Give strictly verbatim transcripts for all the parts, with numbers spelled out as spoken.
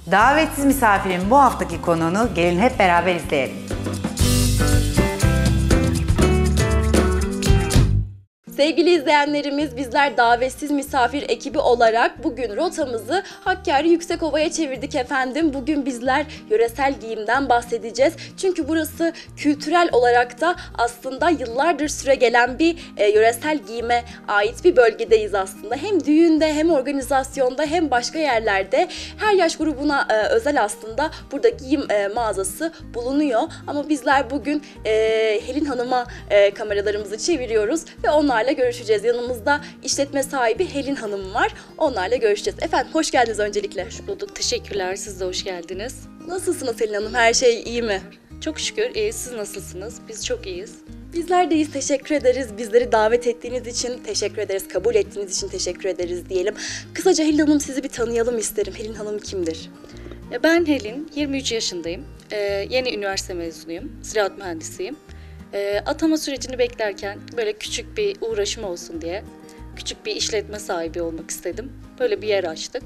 Davetsiz misafirin bu haftaki konuğunu gelin hep beraber izleyelim. Sevgili izleyenlerimiz, bizler davetsiz misafir ekibi olarak bugün rotamızı Hakkari Yüksekova'ya çevirdik efendim. Bugün bizler yöresel giyimden bahsedeceğiz. Çünkü burası kültürel olarak da aslında yıllardır süre gelen bir e, yöresel giyime ait bir bölgedeyiz aslında. Hem düğünde hem organizasyonda hem başka yerlerde her yaş grubuna e, özel aslında burada giyim e, mağazası bulunuyor. Ama bizler bugün e, Helin Hanım'a e, kameralarımızı çeviriyoruz ve onlarla görüşeceğiz. Yanımızda işletme sahibi Helin Hanım var. Onlarla görüşeceğiz. Efendim hoş geldiniz öncelikle. Hoş bulduk. Teşekkürler. Siz de hoş geldiniz. Nasılsınız Helin Hanım? Her şey iyi mi? Çok şükür. İyi. Siz nasılsınız? Biz çok iyiyiz. Bizler de iyiyiz. Teşekkür ederiz. Bizleri davet ettiğiniz için teşekkür ederiz. Kabul ettiğiniz için teşekkür ederiz diyelim. Kısaca Helin Hanım sizi bir tanıyalım isterim. Helin Hanım kimdir? Ben Helin. yirmi üç yaşındayım. Ee, yeni üniversite mezunuyum. Ziraat mühendisiyim. E, atama sürecini beklerken böyle küçük bir uğraşım olsun diye küçük bir işletme sahibi olmak istedim. Böyle bir yer açtık.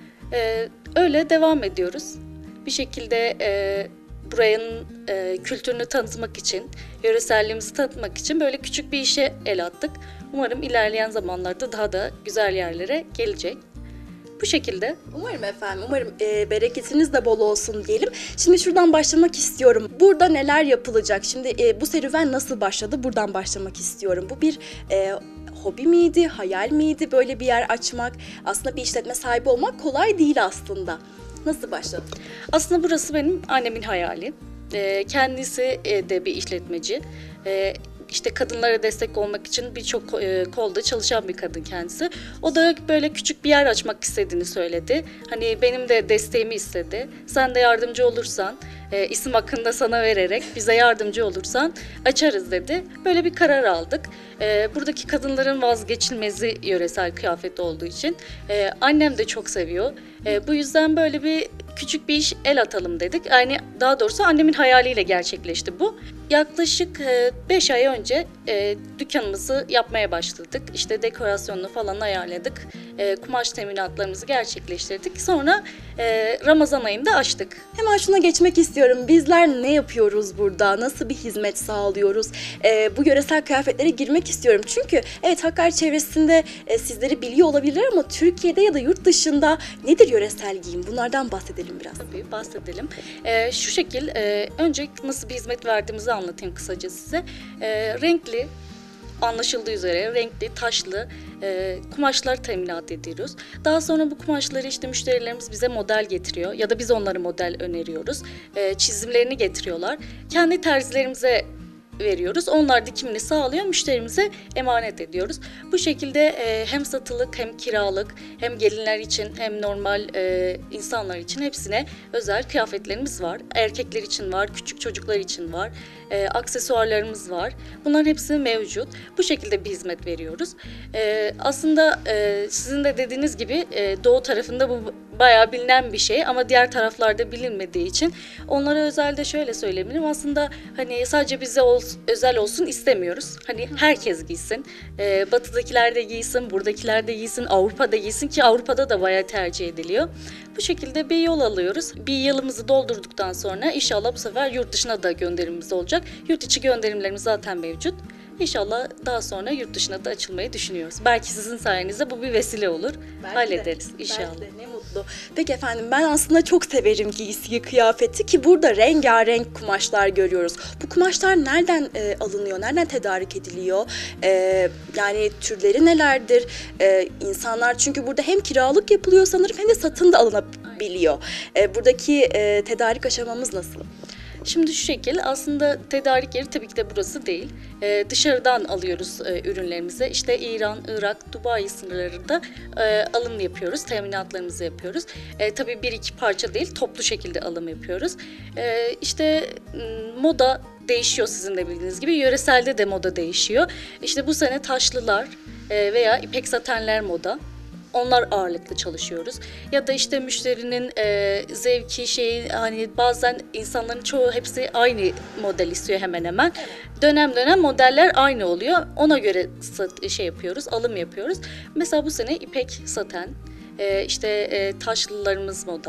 E, öyle devam ediyoruz. Bir şekilde e, buranın e, kültürünü tanıtmak için, yöreselliğimizi tanıtmak için böyle küçük bir işe el attık. Umarım ilerleyen zamanlarda daha da güzel yerlere gelecek. Bu şekilde. Umarım efendim, umarım e, bereketiniz de bol olsun diyelim. Şimdi şuradan başlamak istiyorum. Burada neler yapılacak? Şimdi e, bu serüven nasıl başladı? Buradan başlamak istiyorum. Bu bir e, hobi miydi, hayal miydi böyle bir yer açmak? Aslında bir işletme sahibi olmak kolay değil aslında. Nasıl başladı? Aslında burası benim annemin hayali. E, kendisi e, de bir işletmeci. E, İşte kadınlara destek olmak için birçok e, kolda çalışan bir kadın kendisi. O da böyle küçük bir yer açmak istediğini söyledi. Hani benim de desteğimi istedi. Sen de yardımcı olursan, e, isim hakkını da sana vererek bize yardımcı olursan açarız dedi. Böyle bir karar aldık. E, buradaki kadınların vazgeçilmezi yöresel kıyafet olduğu için. E, annem de çok seviyor. E, bu yüzden böyle bir küçük bir iş el atalım dedik. Yani daha doğrusu annemin hayaliyle gerçekleşti bu. Yaklaşık beş ay önce e, dükkanımızı yapmaya başladık. İşte dekorasyonunu falan ayarladık. E, kumaş teminatlarımızı gerçekleştirdik. Sonra e, Ramazan ayında açtık. Hemen şuna geçmek istiyorum. Bizler ne yapıyoruz burada? Nasıl bir hizmet sağlıyoruz? E, bu yöresel kıyafetlere girmek istiyorum. Çünkü evet Hakkari çevresinde e, sizleri biliyor olabilirler ama Türkiye'de ya da yurt dışında nedir yöresel giyim? Bunlardan bahsedelim biraz. Tabii bahsedelim. E, şu şekil, e, önce nasıl bir hizmet verdiğimizi anlatayım kısaca size. E, renkli, anlaşıldığı üzere renkli, taşlı e, kumaşlar teminat ediyoruz. Daha sonra bu kumaşları işte müşterilerimiz bize model getiriyor ya da biz onlara model öneriyoruz. E, çizimlerini getiriyorlar. Kendi terzilerimize veriyoruz. Onlar dikimini sağlıyor, müşterimize emanet ediyoruz. Bu şekilde e, hem satılık hem kiralık hem gelinler için hem normal e, insanlar için hepsine özel kıyafetlerimiz var. Erkekler için var, küçük çocuklar için var, e, aksesuarlarımız var. Bunların hepsi mevcut. Bu şekilde bir hizmet veriyoruz. E, aslında e, sizin de dediğiniz gibi e, doğu tarafında bu bayağı bilinen bir şey ama diğer taraflarda bilinmediği için onlara özel de şöyle söyleyebilirim. Aslında hani sadece bize ol, özel olsun istemiyoruz. Hani herkes giysin. Ee, batıdakiler de giysin, buradakiler de giysin, Avrupa'da giysin ki Avrupa'da da bayağı tercih ediliyor. Bu şekilde bir yol alıyoruz. Bir yılımızı doldurduktan sonra inşallah bu sefer yurt dışına da gönderimimiz olacak. Yurt içi gönderimlerimiz zaten mevcut. İnşallah daha sonra yurt dışına da açılmayı düşünüyoruz. Belki sizin sayenizde bu bir vesile olur. Belki Hallederiz de, inşallah. Belki de, ne mutlu. Peki efendim ben aslında çok severim giysiyi, kıyafeti ki burada rengarenk kumaşlar görüyoruz. Bu kumaşlar nereden e, alınıyor, nereden tedarik ediliyor? E, yani türleri nelerdir? E, insanlar çünkü burada hem kiralık yapılıyor sanırım hem de satın da alınabiliyor. E, buradaki e, tedarik aşamamız nasıl? Şimdi şu şekil, aslında tedarik yeri tabii ki de burası değil. Ee, dışarıdan alıyoruz e, ürünlerimizi. İşte İran, Irak, Dubai sınırlarında e, alım yapıyoruz, teminatlarımızı yapıyoruz. E, tabii bir iki parça değil, toplu şekilde alım yapıyoruz. E, işte moda değişiyor sizin de bildiğiniz gibi. Yöreselde de moda değişiyor. İşte bu sene taşlılar e, veya ipek satenler moda. Onlar ağırlıklı çalışıyoruz. Ya da işte müşterinin e, zevki şeyi hani bazen insanların çoğu hepsi aynı model istiyor hemen hemen. Dönem dönem modeller aynı oluyor. Ona göre sat, şey yapıyoruz, alım yapıyoruz. Mesela bu sene ipek saten, e, işte e, taşlılarımız moda.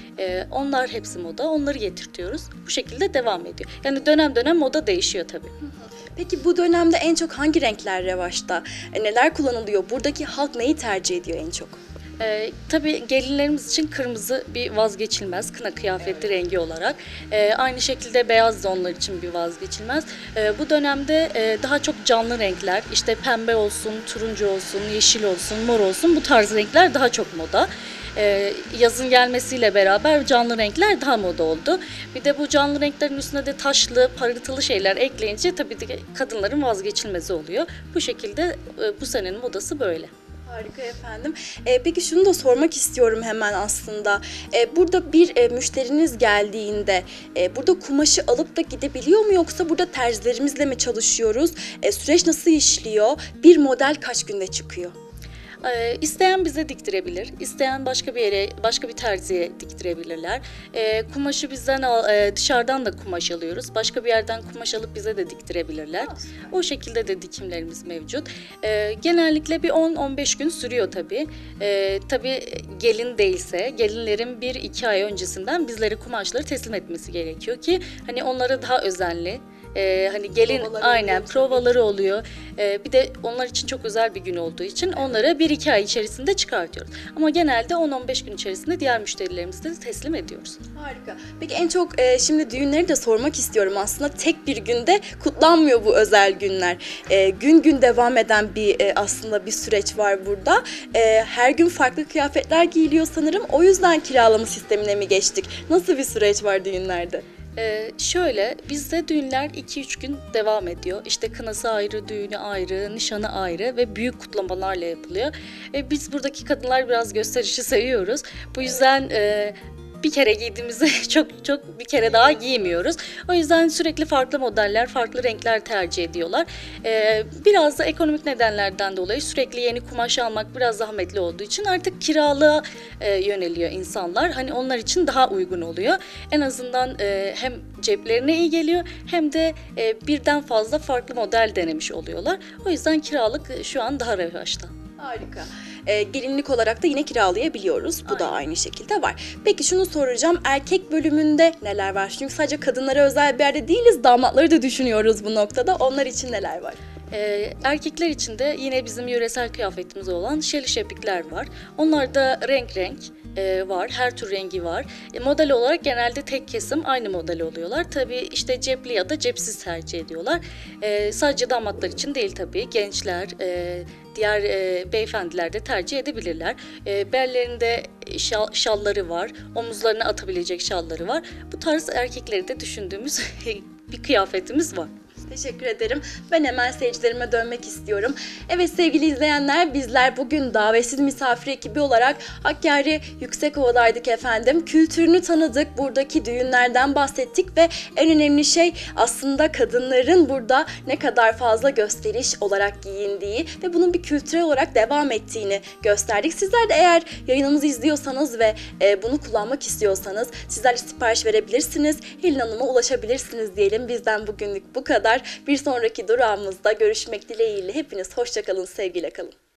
E, onlar hepsi moda. Onları getirtiyoruz. Bu şekilde devam ediyor. Yani dönem dönem moda değişiyor tabii. Peki bu dönemde en çok hangi renkler revaçta? E, neler kullanılıyor? Buradaki halk neyi tercih ediyor en çok? Ee, tabii gelinlerimiz için kırmızı bir vazgeçilmez kına kıyafeti rengi olarak. Ee, aynı şekilde beyaz da onlar için bir vazgeçilmez. Ee, bu dönemde e, daha çok canlı renkler, işte pembe olsun, turuncu olsun, yeşil olsun, mor olsun, bu tarz renkler daha çok moda. Ee, yazın gelmesiyle beraber canlı renkler daha moda oldu. Bir de bu canlı renklerin üstüne de taşlı, parıltılı şeyler ekleyince tabii de kadınların vazgeçilmezi oluyor. Bu şekilde e, bu senenin modası böyle. Harika efendim. E, peki şunu da sormak istiyorum hemen aslında. E, burada bir e, müşteriniz geldiğinde e, burada kumaşı alıp da gidebiliyor mu, yoksa burada terzilerimizle mi çalışıyoruz? E, süreç nasıl işliyor? Bir model kaç günde çıkıyor? Ee, isteyen bize diktirebilir, isteyen başka bir yere, başka bir terziye diktirebilirler. Ee, kumaşı bizden al, e, dışarıdan da kumaş alıyoruz. Başka bir yerden kumaş alıp bize de diktirebilirler. O şekilde de dikimlerimiz mevcut. Ee, genellikle bir on on beş gün sürüyor tabii. Ee, tabii gelin değilse, gelinlerin bir iki ay öncesinden bizlere kumaşları teslim etmesi gerekiyor ki hani onlara daha özenli. Ee, hani gelin Provaları aynen oluyor provaları oluyor. Ee, bir de onlar için çok özel bir gün olduğu için onlara bir iki ay içerisinde çıkartıyoruz. Ama genelde on on beş gün içerisinde diğer müşterilerimize de teslim ediyoruz. Harika. Peki en çok e, şimdi düğünleri de sormak istiyorum aslında. Tek bir günde kutlanmıyor bu özel günler. E, gün gün devam eden bir e, aslında bir süreç var burada. E, her gün farklı kıyafetler giyiliyor sanırım. O yüzden kiralama sistemine mi geçtik? Nasıl bir süreç var düğünlerde? Ee, şöyle bizde düğünler iki üç gün devam ediyor. İşte kınası ayrı, düğünü ayrı, nişanı ayrı ve büyük kutlamalarla yapılıyor. Ee, biz buradaki kadınlar biraz gösterişi seviyoruz. Bu yüzden e, bir kere giydiğimizde çok çok bir kere daha giymiyoruz. O yüzden sürekli farklı modeller, farklı renkler tercih ediyorlar. Ee, biraz da ekonomik nedenlerden dolayı sürekli yeni kumaş almak biraz zahmetli olduğu için artık kiralığa e, yöneliyor insanlar. Hani onlar için daha uygun oluyor. En azından e, hem ceplerine iyi geliyor hem de e, birden fazla farklı model denemiş oluyorlar. O yüzden kiralık e, şu an daha revaçta. Harika. E, gelinlik olarak da yine kiralayabiliyoruz. Bu da Aynen. aynı şekilde var. Peki şunu soracağım. Erkek bölümünde neler var? Çünkü sadece kadınlara özel bir yerde değiliz. Damatları da düşünüyoruz bu noktada. Onlar için neler var? Ee, erkekler için de yine bizim yöresel kıyafetimiz olan şeli şepikler var. Onlar da renk renk e, var. Her tür rengi var. E, model olarak genelde tek kesim aynı model oluyorlar. Tabii işte cepli ya da cepsiz tercih ediyorlar. E, sadece damatlar için değil tabii. Gençler, e, diğer e, beyefendiler de tercih edebilirler. E, bellerinde şal, şalları var. Omuzlarına atabilecek şalları var. Bu tarz erkekleri de düşündüğümüz bir kıyafetimiz var. Teşekkür ederim. Ben hemen seyircilerime dönmek istiyorum. Evet sevgili izleyenler, bizler bugün davetsiz misafir ekibi olarak Hakkari Yüksekova'daydık efendim. Kültürünü tanıdık, buradaki düğünlerden bahsettik ve en önemli şey aslında kadınların burada ne kadar fazla gösteriş olarak giyindiği ve bunun bir kültürel olarak devam ettiğini gösterdik. Sizler de eğer yayınımızı izliyorsanız ve e, bunu kullanmak istiyorsanız sizler de sipariş verebilirsiniz. Helin Hanım'a ulaşabilirsiniz diyelim. Bizden bugünlük bu kadar. Bir sonraki durağımızda görüşmek dileğiyle hepiniz hoşça kalın, sevgiyle kalın.